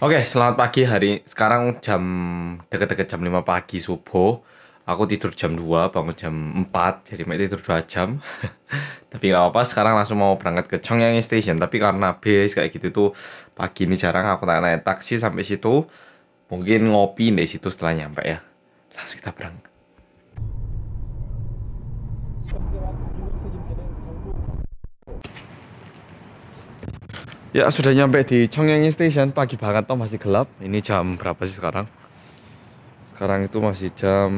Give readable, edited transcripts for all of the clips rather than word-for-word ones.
Oke, selamat pagi sekarang jam deket-deket jam 5 pagi subuh. Aku tidur jam 2, bangun jam 4, jadi mek tidur 2 jam. Tapi nggak apa-apa, sekarang langsung mau berangkat ke Chongyangi Station. Tapi karena bis kayak gitu tuh pagi ini jarang aku naik taksi sampai situ. Mungkin ngopi di situ setelah nyampe ya. Langsung kita berangkat. Ya sudah nyampe di Chongyangi Station, pagi banget toh masih gelap. Ini jam berapa sih sekarang? Sekarang itu masih jam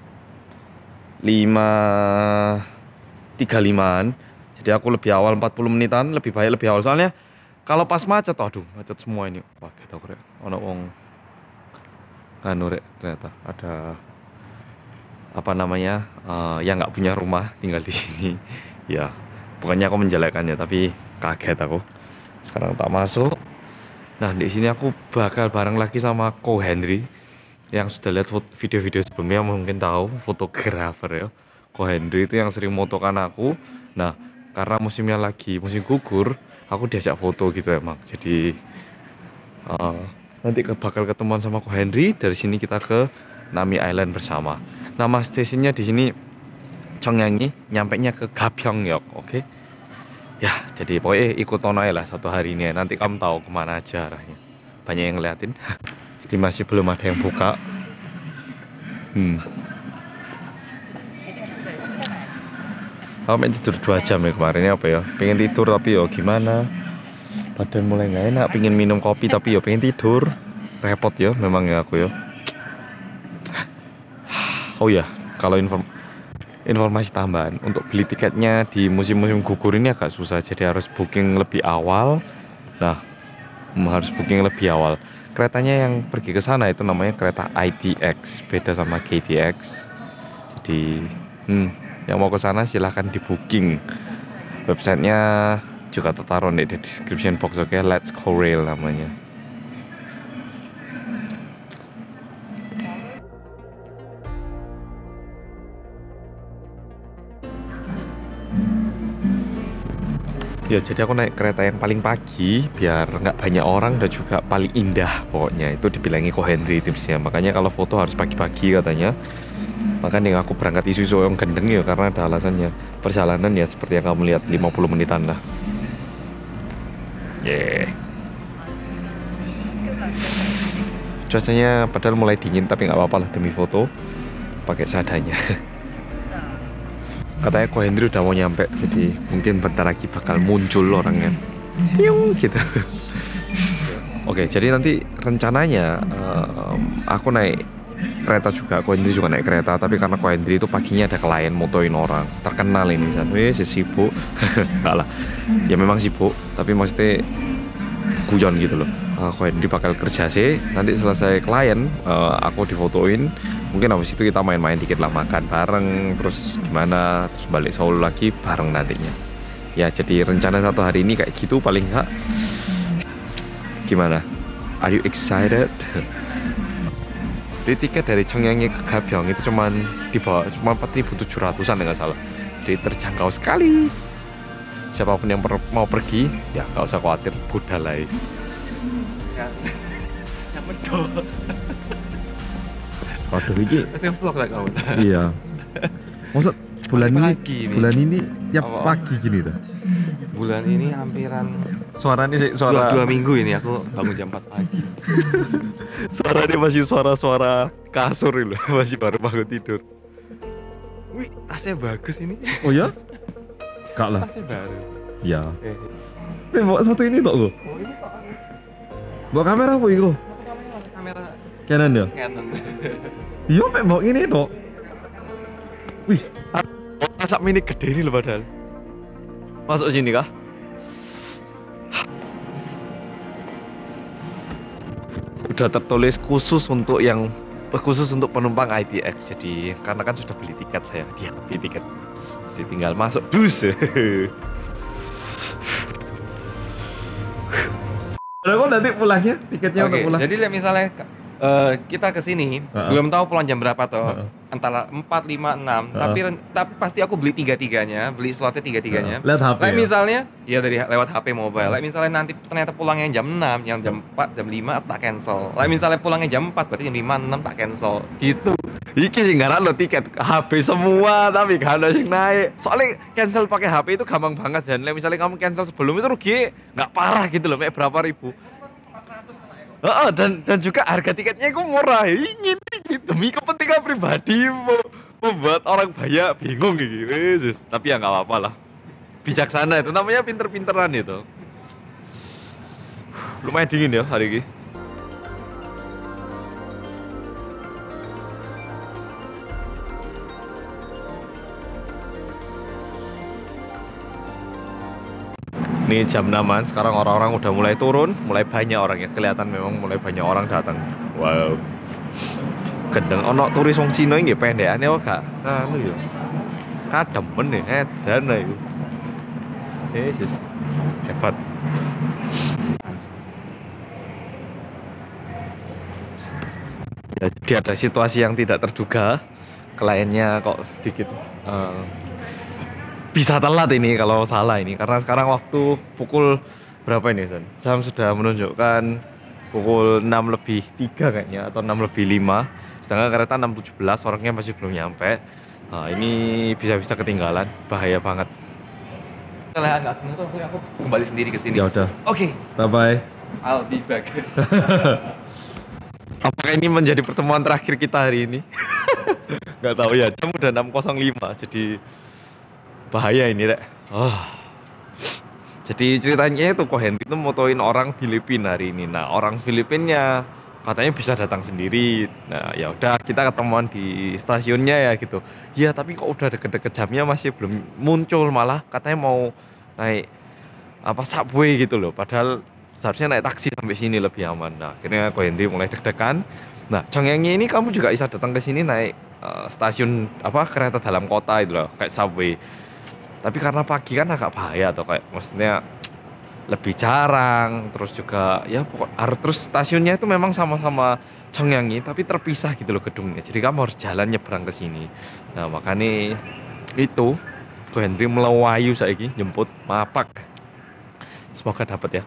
5.35an. Jadi aku lebih awal 40 menitan, lebih baik lebih awal soalnya kalau pas macet, aduh macet semua ini. Wah, kita rek ono wong anu rek, ternyata ada apa namanya yang nggak punya rumah tinggal di sini. Ya, bukannya aku menjelekannya tapi kaget aku. Sekarang tak masuk. Nah, di sini aku bakal bareng lagi sama Ko Henry yang sudah lihat video-video sebelumnya mungkin tahu, fotografer ya. Ko Henry itu yang sering motokan aku. Nah, karena musimnya lagi musim gugur, aku diajak foto gitu emang. Jadi nanti bakal ketemuan sama Ko Henry. Dari sini kita ke Nami Island bersama. Nama stasiunnya di sini Chongyangi, nyampainya ke Gapyeongyok, oke? Ya, jadi pokoknya ikut tono lah satu hari ini. Nanti kamu tahu kemana aja arahnya. Banyak yang ngeliatin. Jadi masih belum ada yang buka. Aku main tidur 2 jam ya kemarin ya, apa ya? Pengen tidur tapi ya gimana? Badan mulai nggak enak. Pengen minum kopi tapi ya pengen tidur. Repot ya, memang ya aku ya. Oh ya, kalau informasi tambahan untuk beli tiketnya di musim-musim gugur ini agak susah, jadi harus booking lebih awal. Nah, harus booking lebih awal. Keretanya yang pergi ke sana itu namanya kereta ITX, beda sama KTX. Jadi yang mau ke sana silahkan di booking. Websitenya juga tertaruh di description box, oke? Let's Go Rail namanya. Ya, jadi aku naik kereta yang paling pagi biar nggak banyak orang dan juga paling indah pokoknya. Itu dibilangi Ko Henry tipsnya. Makanya kalau foto harus pagi-pagi katanya. Makanya aku berangkat isu-isu yang gendeng ya karena ada alasannya. Perjalanan ya seperti yang kamu lihat 50 menitan lah. Yeah. Cuacanya padahal mulai dingin tapi nggak apa-apa lah demi foto. Pakai seadanya. Katanya Ko Henry udah mau nyampe, jadi mungkin bentar lagi bakal muncul orangnya. Yung gitu. Oke, jadi nanti rencananya aku naik kereta juga, Ko Henry juga naik kereta, tapi karena Ko Henry itu paginya ada klien motoin orang terkenal ini kan, sibuk. Enggak lah, ya memang sibuk, tapi maksudnya guyon gitu loh. Ko Henry bakal kerja sih, nanti selesai klien aku difotoin. Mungkin habis itu kita main-main dikit lah, makan bareng, terus gimana, terus balik Seoul lagi bareng nantinya. Ya, jadi rencana satu hari ini kayak gitu paling nggak. Gimana? Are you excited? Di tiket dari Chongyangi ke Gapyeong itu cuma 4.700-an nggak salah. Jadi terjangkau sekali. Siapapun yang mau pergi, ya nggak usah khawatir, budalai. Yang medok. Waduh, ini Masih vlog tak kamu? iya. Maksud bulan ini tiap Apa? pagi gini tuh. Bulan ini hampiran Suaranya sih dua minggu ini aku bangun jam 4 pagi. suaranya masih suara kasur loh, masih baru bangun tidur. Wih, tasnya bagus ini. Oh ya? Kak lah. Tasnya baru. Ya. Bawa satu ini tok lo. Oh, ini kok Bawa kamera apa itu? kamera Canon ya? Canon. Iya, bawa ini tok. Wih, masak mini gede ini loh padahal. Masuk sini kah? Udah tertulis khusus untuk penumpang ITX. Jadi karena kan sudah beli tiket, saya dia beli tiket. Jadi tinggal masuk dus. Ada kok nanti pulangnya tiketnya Oke, untuk pulang. jadi misalnya Kita ke sini Heeh. belum tahu pulang jam berapa toh. Heeh. Antara 4, 5, 6. Heeh. Tapi pasti aku beli tiga-tiganya, beli slotnya tiga-tiganya. Lihat HP Kayak ya? misalnya, ya dari lewat HP mobile. Heeh. Kayak misalnya nanti ternyata pulangnya jam 6, yang jam 4, jam 5 aku tak cancel. Kayak misalnya pulangnya jam 4, berarti jam 5, 6 tak cancel. Gitu. Iki sih ngaran lo tiket HP semua tapi gak ada yang naik. Soalnya cancel pakai HP itu gampang banget dan misalnya kamu cancel sebelum itu rugi nggak parah gitu loh, kayak berapa ribu. Dan juga harga tiketnya itu murah. Ini demi kepentingan pribadi membuat orang banyak bingung gitu. Yesus. Tapi ya nggak apa-apa lah. Bijaksana itu namanya pinter-pinteran itu. Lumayan dingin ya hari ini. Ini jam 6-an, sekarang orang-orang udah mulai turun, mulai banyak orang ya. Kelihatan memang mulai banyak orang datang. Wow. Gendeng ono turis wong Cina nggih pendekane kok gak anu yo. Kademen nih, edan iku. Yesus. Hebat. Ya, jadi ada situasi yang tidak terduga. Kliennya kok sedikit bisa telat ini kalau salah ini karena sekarang waktu pukul berapa ini Son? Jam sudah menunjukkan pukul 6:03 kayaknya atau 6:05, sedangkan kereta 6:17 orangnya masih belum nyampe. Nah, ini bisa-bisa ketinggalan, bahaya banget. Setelah nggak ketemu tuh aku kembali sendiri ke sini. Ya udah, Oke, bye bye. I'll be back. Apakah ini menjadi pertemuan terakhir kita hari ini? Nggak tahu ya, jam udah 6:05 jadi bahaya ini rek. Jadi ceritanya itu Ko Henry itu motoin orang Filipina hari ini. Nah orang Filipinnya katanya bisa datang sendiri. Nah ya udah kita ketemuan di stasiunnya ya gitu. Ya tapi kok udah deket-deket jamnya masih belum muncul, malah katanya mau naik apa subway gitu loh. Padahal seharusnya naik taksi sampai sini lebih aman. Nah akhirnya Ko Henry mulai deg-degan. Nah Chongyangi ini kamu juga bisa datang ke sini naik stasiun apa kereta dalam kota itu loh kayak subway. Tapi karena pagi kan agak bahaya atau kayak maksudnya lebih jarang, terus juga ya terus stasiunnya itu memang sama-sama Chongyangi tapi terpisah gitu loh gedungnya. Jadi kamu harus jalan nyebrang ke sini. Nah, makanya itu Ko Henry melewayu saiki jemput mapak. Semoga dapat ya.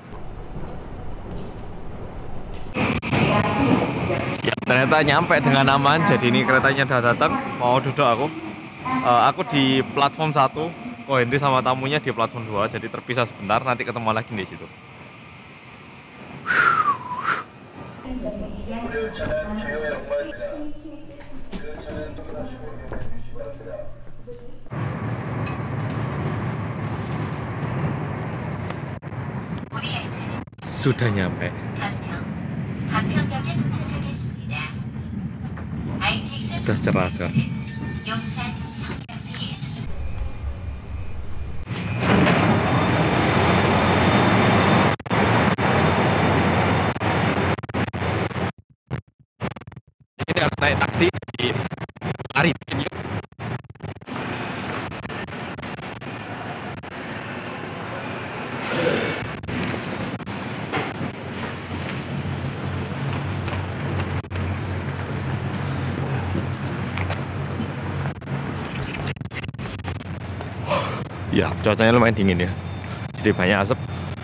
Ya ternyata nyampe dengan aman. Jadi ini keretanya udah datang. Mau duduk aku. Aku di platform 1. Ko Henry sama tamunya di platform 2, jadi terpisah sebentar, nanti ketemu lagi di situ. Sudah nyampe. Sudah cerah sekarang. Ini harus naik taksi di lari ini. Ya, cuacanya lumayan dingin ya. Jadi banyak asap.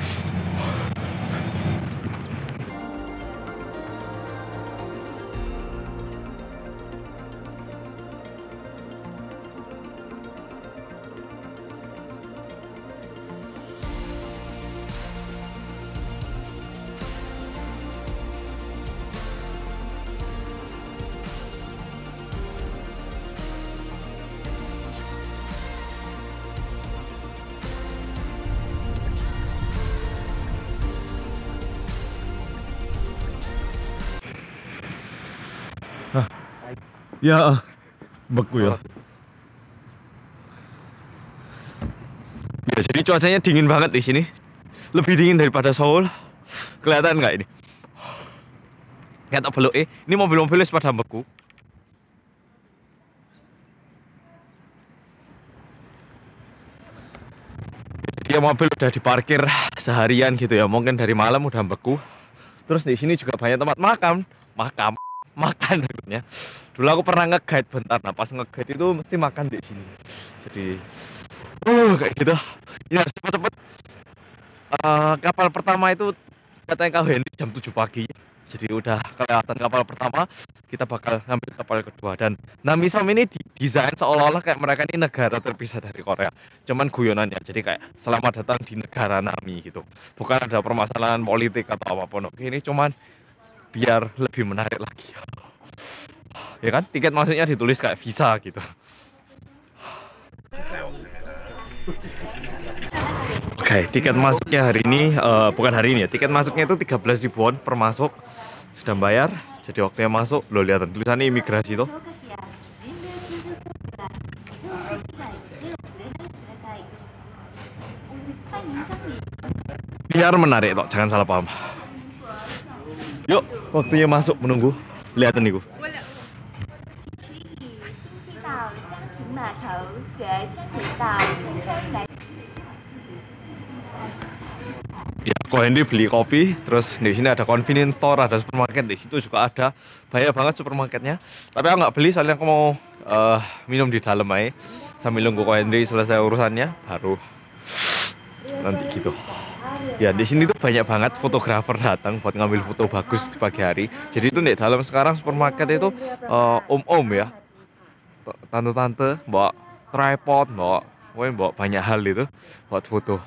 Ya, beku ya. Ya, jadi cuacanya dingin banget di sini. Lebih dingin daripada Seoul. Kelihatan nggak ini? Nggak tak belok ini mobil-mobilnya pada beku. Dia mobil udah diparkir seharian gitu ya, mungkin dari malam udah beku. Terus di sini juga banyak tempat makan. makan maksudnya. Dulu aku pernah nge-guide bentar, nah pas nge-guide itu mesti makan di sini. Jadi kayak gitu. Ya harus cepet-cepet. Kapal pertama itu katanya kau Henry jam 7 pagi. Jadi udah kelihatan kapal pertama, kita bakal ngambil kapal kedua. Dan Namisom ini didesain seolah-olah kayak mereka ini negara terpisah dari Korea. Cuman guyonannya, jadi kayak selamat datang di negara Nami gitu. Bukan ada permasalahan politik atau apapun. Oke, ini cuman biar lebih menarik lagi. Ya kan, tiket masuknya ditulis kayak visa gitu. Oke, tiket masuknya hari ini, bukan hari ini ya, tiket masuknya itu 13 ribuan per masuk. Sudah bayar, jadi waktunya masuk, lo lihat tulisannya imigrasi tuh. Biar menarik toh, jangan salah paham. Yuk, waktunya masuk menunggu. Lihat nih gue. Ya, kok Henry beli kopi, terus di sini ada convenience store, ada supermarket, di situ juga ada banyak banget supermarketnya. Tapi aku nggak beli, soalnya aku mau minum di dalam aja sambil nunggu kok Henry selesai urusannya, baru nanti gitu. Ya di sini tuh banyak banget fotografer datang buat ngambil foto bagus di pagi hari. Jadi itu di dalam sekarang supermarket itu om-om ya, tante-tante bawa tripod, bawa banyak hal itu buat foto.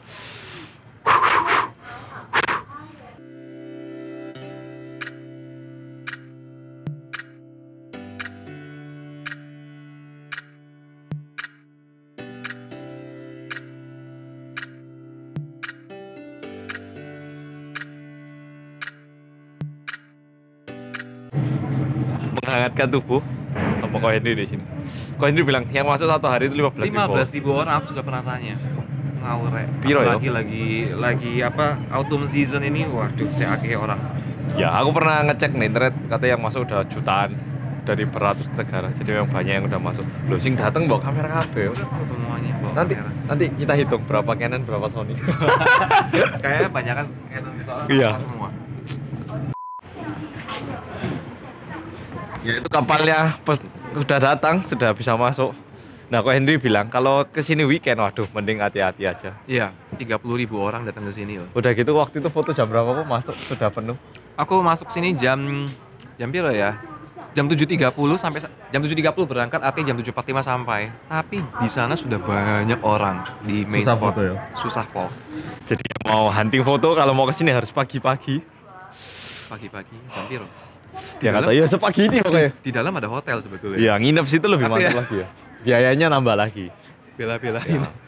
Menghangatkan tubuh sama Ko Henry di sini. Ko Henry bilang yang masuk satu hari itu 15.000 orang, aku sudah pernah tanya. Ngawur ya. Piro ya? Lagi apa autumn season ini, waduh, cek orang. Ya, aku pernah ngecek nih internet, katanya yang masuk udah jutaan dari beratus negara. Jadi memang banyak yang udah masuk. Loh, sing dateng bawa kamera KB. Semuanya bawa Nanti kamera. nanti kita hitung berapa Canon, berapa Sony. Kayaknya banyak kan Canon di soalnya Iya. semua. Ya itu kapalnya sudah datang, sudah bisa masuk. Nah, kok Henry bilang kalau kesini weekend, waduh, mending hati-hati aja. Iya, 30.000 orang datang ke sini loh. Udah gitu waktu itu foto jam berapa kok masuk sudah penuh? Aku masuk sini jam piro ya? Jam 7.30 sampai jam 7.30 berangkat, artinya jam 7.45 sampai. Tapi di sana sudah banyak orang di main Susah spot. foto ya? Susah po. Jadi mau hunting foto kalau mau kesini harus pagi-pagi. Pagi-pagi jam piro? Dia kata ya sepagi ini pokoknya. Di dalam ada hotel sebetulnya. Iya, nginep situ lebih Tapi mantap ya. lagi ya. Biayanya nambah lagi. Bela-belain. Ya.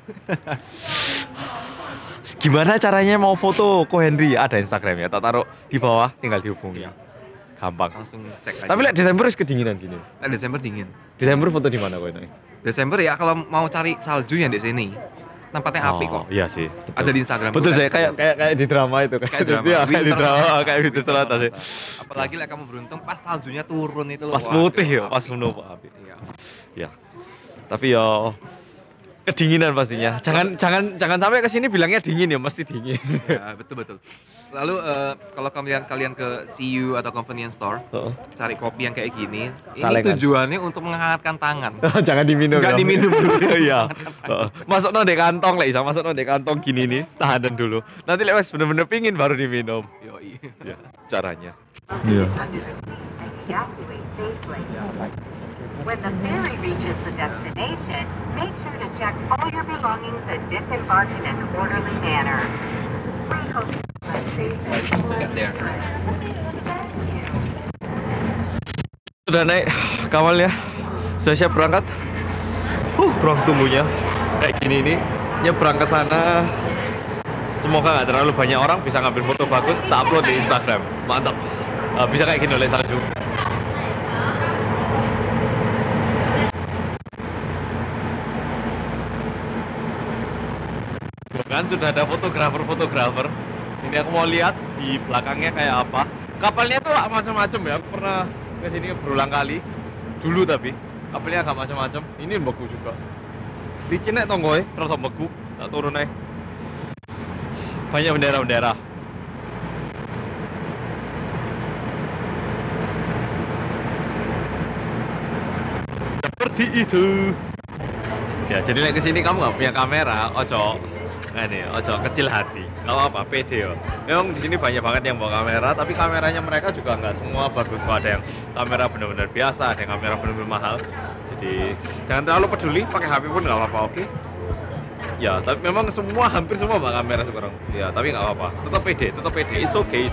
Gimana caranya mau foto Ko Henry? Ada Instagramnya, tak taruh di bawah, tinggal dihubungi. Gampang. Langsung cek aja. Tapi lihat Desember harus kedinginan gini. Desember dingin. Desember foto di mana kok ini? Desember ya kalau mau cari salju yang di sini. Tempatnya apik kok. Iya sih. Betul. Ada di Instagram. Betul juga. sih, kayak di drama itu. Kayak drama. Iya, kayak di Winter drama, Sonata. kayak Winter Sonata sih. Apalagi lah kamu beruntung pas saljunya turun itu loh. Pas Wah, putih ya, apik. pas penuh api. Iya. Ya. Tapi ya kedinginan pastinya. Jangan sampai ke sini bilangnya dingin ya, mesti dingin. Ya, betul. Lalu kalau kalian ke CU atau convenience store, Heeh. cari kopi yang kayak gini, ini Kalengan. tujuannya untuk menghangatkan tangan. Jangan diminum. Nggak ya. diminum dulu. Iya. Heeh. Masuk di kantong lah, masuk di kantong gini nih, tahanan dulu. Nanti lewat bener-bener pingin baru diminum. Yoi. Ya, caranya. Iya. Evacuate safely. When the ferry reaches the destination, make sure to check all your belongings and disembark in an orderly manner. We hope you have a safe and Get there. Sudah naik kapalnya, sudah siap berangkat. Ruang tunggunya kayak gini nih. Nyebrang ke sana. Semoga nggak terlalu banyak orang, bisa ngambil foto bagus, tak upload di Instagram. Mantap. Bisa kayak gini oleh salju. Kan sudah ada fotografer. Ini aku mau lihat di belakangnya kayak apa. Kapalnya tuh macam-macam ya. Aku pernah ke sini berulang kali. Dulu tapi kapalnya agak macam-macam. Ini beku juga. Di Cina tonggoy, terus beku. Tak turun aja. Banyak bendera-bendera. seperti itu. Ya jadi ke sini kamu nggak punya kamera, ojo kecil hati. Nggak apa-apa, pede yo. Memang di sini banyak banget yang bawa kamera, tapi kameranya mereka juga nggak semua bagus. Ada yang kamera benar-benar biasa, ada yang kamera benar-benar mahal. Jadi jangan terlalu peduli, pakai HP pun nggak apa-apa, oke? Ya, tapi memang hampir semua bawa kamera sekarang. Ya, tapi nggak apa-apa. Tetap pede. It's okay.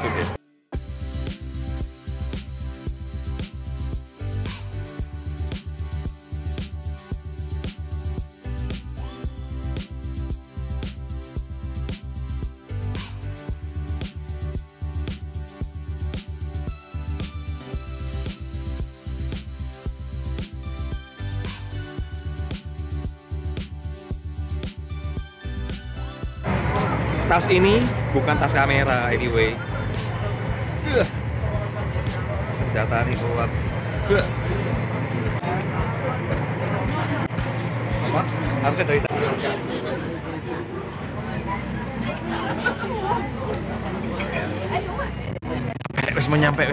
Tas ini bukan tas kamera anyway. Senjata nih keluar. Apa? Harusnya dari tadi. Wis mau nyampe.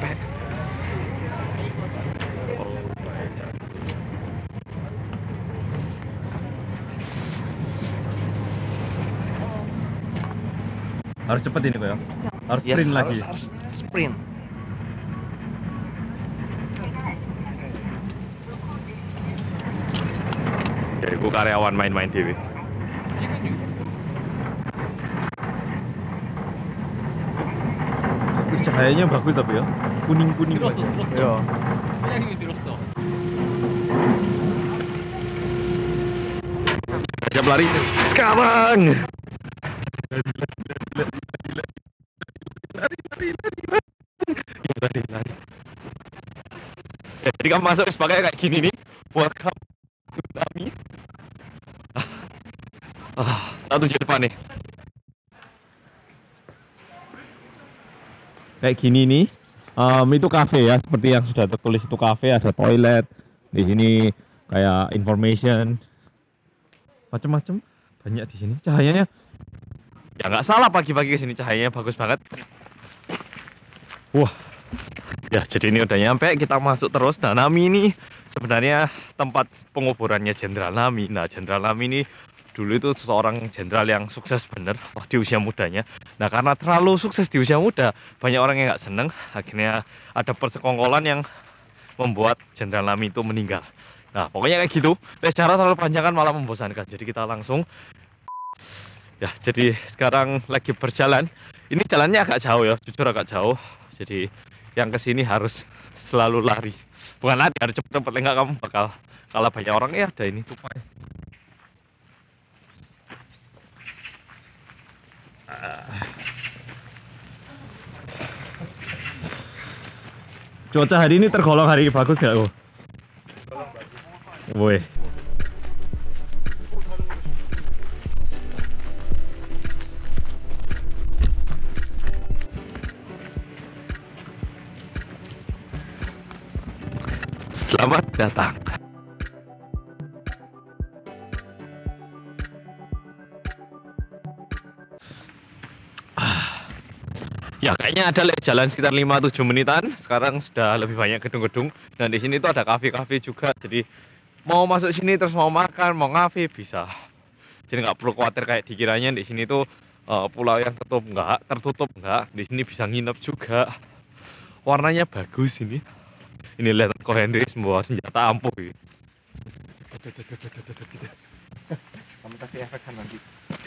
Harus cepet ini kok ya. Harus sprint lagi. Harus sprint. Jadi aku karyawan main-main TV. Cahayanya bagus tapi ya. Kuning-kuning. 들었어. Ya. 사장님이 들었어. Siap lari sekarang. Lari. Ya, jadi kamu masuk pakai kayak gini nih. Welcome to Nami. Tak tunjuk depan nih. Kayak gini nih. Itu cafe ya, seperti yang sudah tertulis itu cafe, ada toilet. Di sini kayak information. Macam-macam banyak di sini. Cahayanya ya nggak salah, pagi-pagi ke sini cahayanya bagus banget. Wah. Ya, jadi ini udah nyampe, kita masuk terus. Nah, Nami ini sebenarnya tempat penguburannya Jenderal Nami. Nah, Jenderal Nami ini dulu itu seseorang jenderal yang sukses bener di usia mudanya. Nah, karena terlalu sukses di usia muda, banyak orang yang nggak seneng. Akhirnya ada persekongkolan yang membuat Jenderal Nami itu meninggal. Nah, pokoknya kayak gitu. Secara terlalu panjang kan malah membosankan. Jadi kita langsung ya, jadi sekarang lagi berjalan. Ini jalannya agak jauh ya, jujur agak jauh. Jadi yang kesini harus selalu lari. Bukan lari, harus cepet-cepet, enggak kamu bakal kalah banyak orang. Ya ada ini tupai. Cuaca hari ini tergolong hari bagus ya, oh. Woi. Selamat datang. Ya, kayaknya ada jalan sekitar 5-7 menitan. Sekarang sudah lebih banyak gedung-gedung. Dan di sini tuh ada kafe-kafe juga. Jadi mau masuk sini terus mau makan, mau ngafe bisa. Jadi nggak perlu khawatir kayak dikiranya di sini tuh pulau yang tertutup enggak. Di sini bisa nginep juga. Warnanya bagus ini. Ini lihat Ko Hendrix membawa senjata ampuh gitu. Kamu kasih efek kan nanti.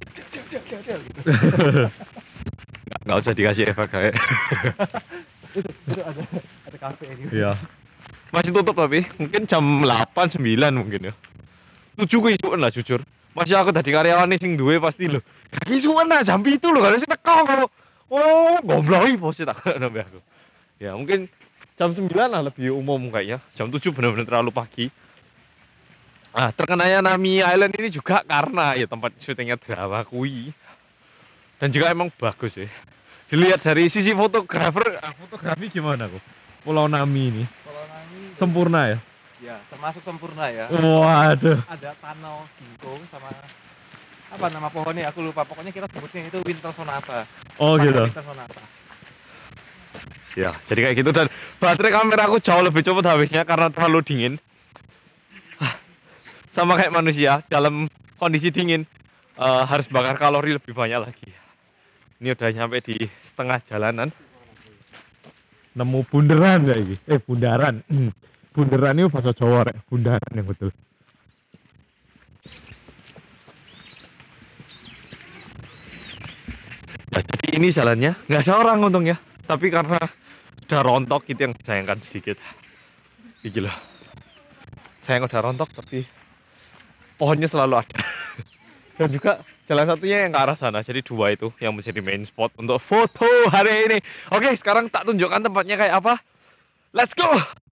Nggak usah dikasih efek kayak. Itu ada kafe ini. Iya. Masih tutup tapi mungkin jam 8-9 mungkin ya. 7 isuan lah jujur. Masih aku tadi karyawan nih sing duwe pasti lho. Isuan lah jam itu lho, harusnya teko kok. Oh, goblok bos tak nambah aku. Ya mungkin jam 9 lah lebih umum kayaknya. Jam 7 benar-benar terlalu pagi. Ah, terkenanya Nami Island ini juga karena ya tempat syutingnya drama kui. Dan juga emang bagus ya. Dilihat dari sisi fotografi gimana kok? Pulau Nami ini. Pulau Nami Sempurna ya? ya, termasuk sempurna ya. Waduh. Ada panau ginkgo sama apa nama pohonnya aku lupa. Pokoknya kita sebutnya itu Winter Sonata. Oh gitu. Winter Sonata. Ya, jadi kayak gitu dan baterai kamera aku jauh lebih cepat habisnya karena terlalu dingin. sama kayak manusia dalam kondisi dingin harus bakar kalori lebih banyak lagi. Ini udah nyampe di setengah jalanan. Nemu bundaran kayak gitu. Bundaran. Bundaran itu bahasa Jawa rek. Bundaran yang betul. Nah, jadi ini jalannya nggak ada orang untungnya. Tapi karena udah rontok itu yang disayangkan sedikit. Gigi loh. Sayang udah rontok tapi pohonnya selalu ada. Dan juga jalan satunya yang ke arah sana. Jadi dua itu yang menjadi main spot untuk foto hari ini. Oke, sekarang tak tunjukkan tempatnya kayak apa. Let's go!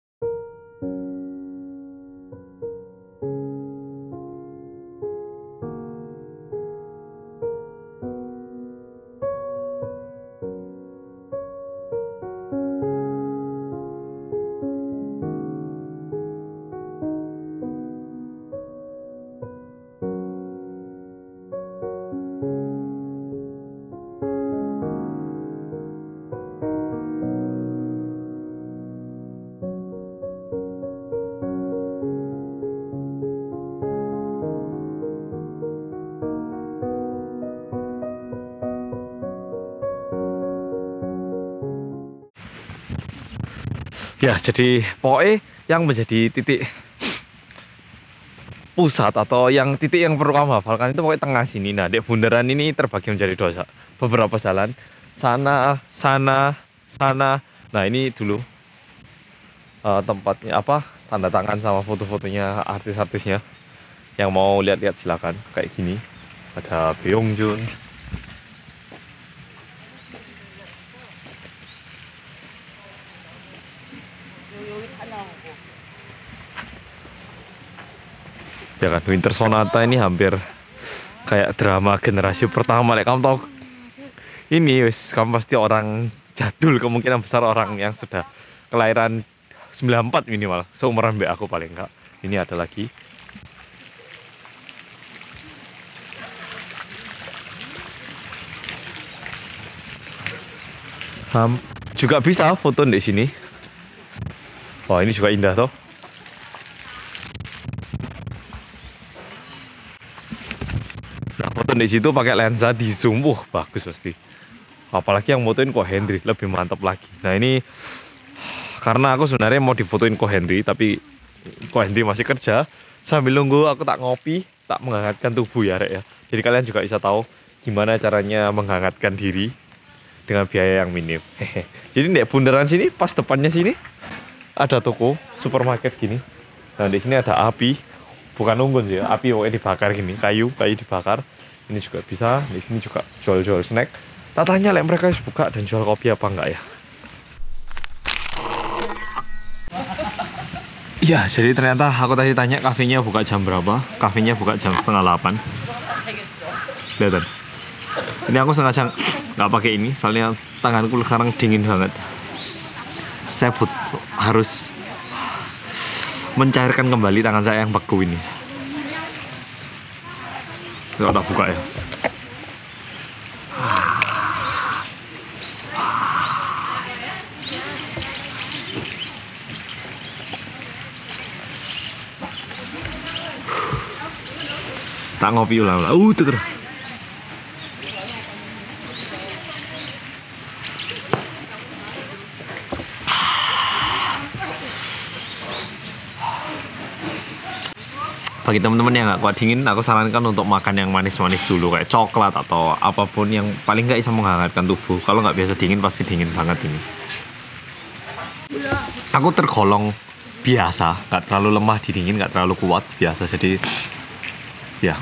Ya, jadi pokoknya yang menjadi titik pusat atau yang titik yang perlu kamu hafalkan itu pokoknya tengah sini. Nah, di bundaran ini terbagi menjadi dua beberapa jalan. Sana, sana, sana. Nah, ini dulu tempatnya apa? Tanda tangan sama foto-fotonya artis-artisnya. Yang mau lihat-lihat silakan. Kayak gini. Ada Beongjun. Ya kan, Winter Sonata ini hampir kayak drama generasi pertama. Kamu tahu ini, kamu pasti orang jadul, kemungkinan besar orang yang sudah kelahiran 94 minimal, seumuran mbak aku paling enggak. Ini ada lagi. Juga bisa foto di sini. Wah, ini juga indah toh. Nah, foto di situ pakai lensa di zoom, bagus pasti. Apalagi yang motoin Ko Henry, lebih mantap lagi. Nah, ini karena aku sebenarnya mau difotoin Ko Henry, tapi Ko Henry masih kerja. Sambil nunggu aku tak ngopi, tak menghangatkan tubuh ya, Rek ya. Jadi kalian juga bisa tahu gimana caranya menghangatkan diri dengan biaya yang minim. Jadi di bundaran sini, pas depannya sini ada toko supermarket gini. Nah, di sini ada api, bukan unggun sih, api pokoknya dibakar gini, kayu dibakar. Ini juga bisa. Di sini juga jual-jual snack. Tak tanya mereka buka dan jual kopi apa enggak ya. Iya, jadi ternyata aku tadi tanya kafenya buka jam berapa. Kafenya buka jam 7:30. Lihat. Ini aku sengaja nggak pakai ini, soalnya tanganku sekarang dingin banget. Saya harus mencairkan kembali tangan saya yang beku ini. Kalau tak buka ya. Tak ngopi ulang-ulang. Tuh. Bagi teman-teman yang nggak kuat dingin, aku sarankan untuk makan yang manis-manis dulu, kayak coklat atau apapun yang paling nggak bisa menghangatkan tubuh. Kalau nggak biasa dingin, pasti dingin banget ini. Aku tergolong biasa, nggak terlalu lemah di dingin, nggak terlalu kuat, biasa. Jadi ya.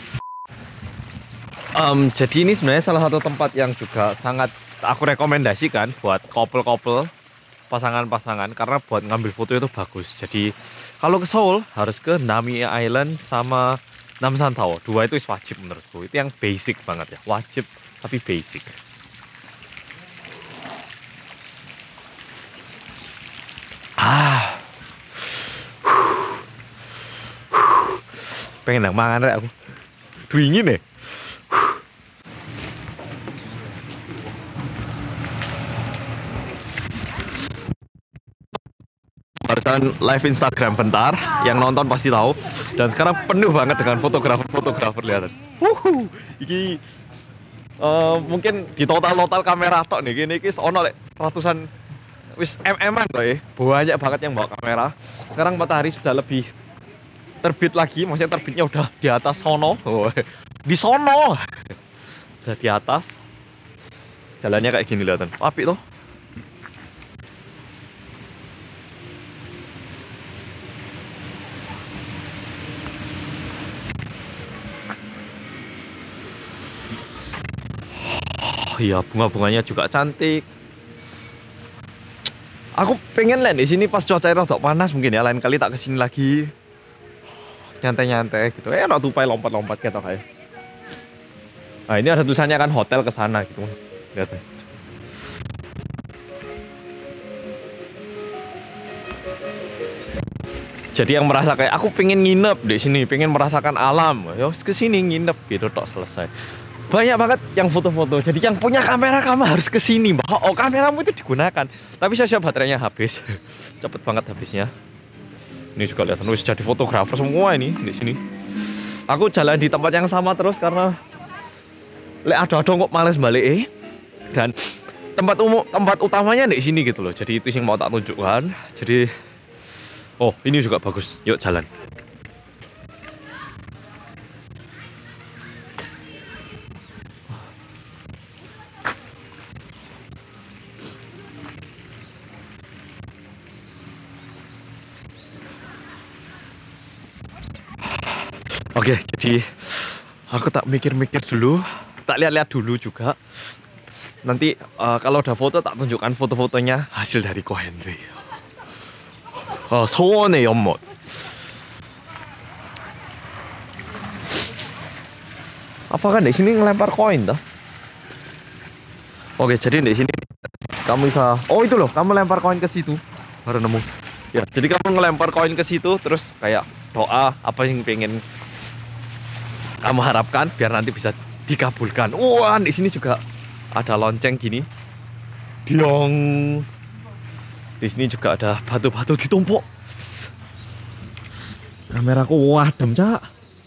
Jadi ini sebenarnya salah satu tempat yang juga sangat aku rekomendasikan buat couple-couple, pasangan-pasangan, karena buat ngambil foto itu bagus. Jadi kalau ke Seoul harus ke Nami Island sama Namsan Tower. Dua itu wajib menurutku. Itu yang basic banget ya, wajib tapi basic. Pengen nang mangan rek aku. Dingin nih. barusan live Instagram bentar, yang nonton pasti tahu. Dan sekarang penuh banget dengan fotografer lihat. Iki mungkin di total kamera tok nih, gini iki ono lek ratusan wis mm-an kok ya. Banyak banget yang bawa kamera. Sekarang matahari sudah lebih terbit lagi, maksudnya terbitnya udah di atas sono. Di sono. Udah di atas. Jalannya kayak gini lihatan. Apik toh. Oh iya, bunga-bunganya juga cantik. Aku pengen lihat di sini pas cuaca rada panas mungkin ya, lain kali tak kesini lagi. Nyantai-nyantai gitu. Nak tupai lompat-lompat gitu kayak. Nah, ini ada tulisannya kan hotel ke sana gitu. Lihat. Jadi yang merasa kayak aku pengen nginep di sini, pengen merasakan alam, ya ke sini nginep gitu tok selesai. Banyak banget yang foto-foto. Jadi yang punya kamera kamu harus ke sini, Mbak. Oh, kameramu itu digunakan. Tapi saya baterainya habis. Cepet banget habisnya. Ini juga lihat, nulis jadi fotografer semua ini di sini. Aku jalan di tempat yang sama terus karena lek ada kok males balik dan tempat utamanya di sini gitu loh. Jadi itu yang mau tak tunjukkan. Jadi oh, ini juga bagus. Yuk jalan. Oke, jadi aku tak mikir-mikir dulu, tak lihat-lihat dulu juga. Nanti kalau udah foto tak tunjukkan foto-fotonya hasil dari Ko Henry. 소원의 연못. Apakah di sini ngelempar koin dah? Oke, jadi di sini kamu bisa, oh itu loh, kamu lempar koin ke situ, baru nemu. Ya, jadi kamu ngelempar koin ke situ, terus kayak doa apa yang pengen kamu harapkan biar nanti bisa dikabulkan. Wah, di sini juga ada lonceng gini. Diong. Di sini juga ada batu-batu ditumpuk. Kameraku wadem, Cak.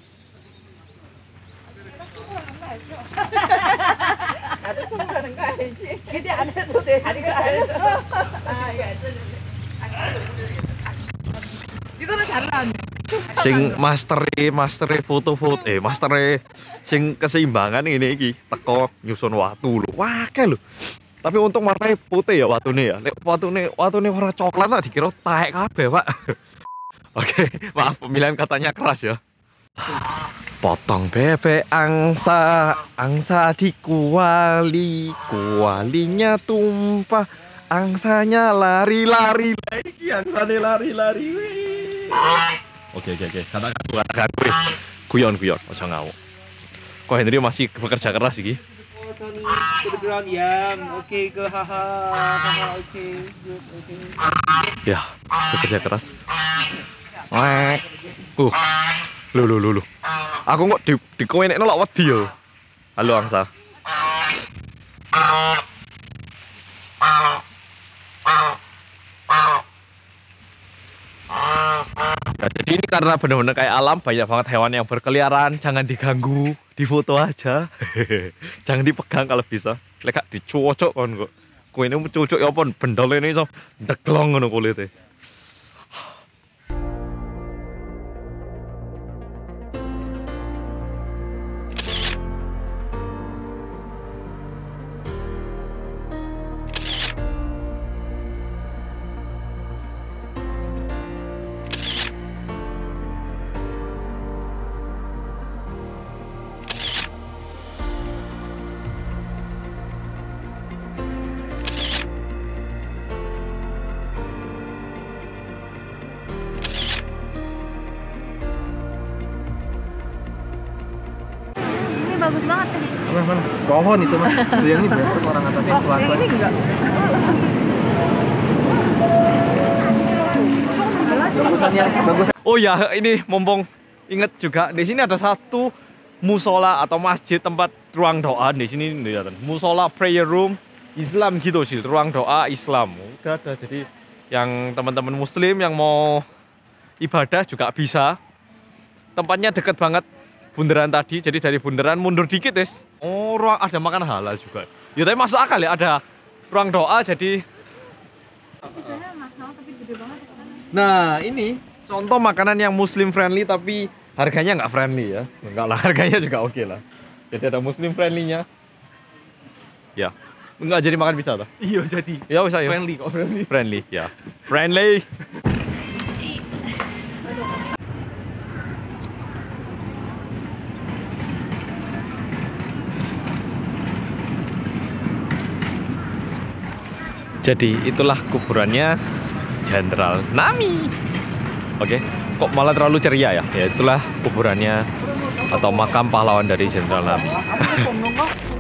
Sing masteri foto-foto masteri sing keseimbangan ini iki teko nyusun watu lho. Wake lho. Tapi untung warnanya putih ya watune ya. Lek watune warna coklat tak dikira taek kabeh, Pak. Oke, maaf pemilihan katanya keras ya. Potong bebek angsa dikuali, kualinya tumpah, angsanya lari-lari lagi, angsanya lari-lari. Oke. Katakan wis. Guyon, ojo ngawuk. Ko Henry masih bekerja keras iki. Oh, Tony, to the ground, yam. Oke, go, haha, oke, good, oke. Ya, bekerja keras. Wek. Lu. Aku kok di kowenekno lak wedi yo. Halo angsa. Ya, jadi ini karena benar-benar kayak alam, banyak banget hewan yang berkeliaran, jangan diganggu, difoto aja. Jangan dipegang kalau bisa. Lek gak dicucuk kon kok. Kowe ini cucuk ya apa bendol ini iso deglong ngono kulite. Bagus banget tadi. Mana? Pohon itu mah. Yang ini betul orang tapi yang selasa. Ini enggak. Bagusan yang bagus. Oh ya, ini mumpung inget juga di sini ada satu musola atau masjid tempat ruang doa di sini kelihatan. Musola prayer room Islam gitu sih, ruang doa Islam. Udah ada, jadi Yang teman-teman muslim yang mau ibadah juga bisa. Tempatnya deket banget bundaran tadi, jadi dari bundaran mundur dikit Des. Oh, ruang ada makan halal juga. Ya tapi masuk akal ya, ada ruang doa jadi. Biasanya mahal tapi gede banget. Nah ini contoh makanan yang muslim friendly tapi harganya nggak friendly ya. Enggak lah, harganya juga oke lah. Jadi ada muslim friendly-nya. Ya, enggak jadi makan bisa toh? Iya jadi. Ya bisa ya. Friendly kok, friendly. Friendly, ya. Friendly. Jadi itulah kuburannya Jenderal Nami. Oke, kok malah terlalu ceria ya? Ya itulah kuburannya atau makam pahlawan dari Jenderal Nami.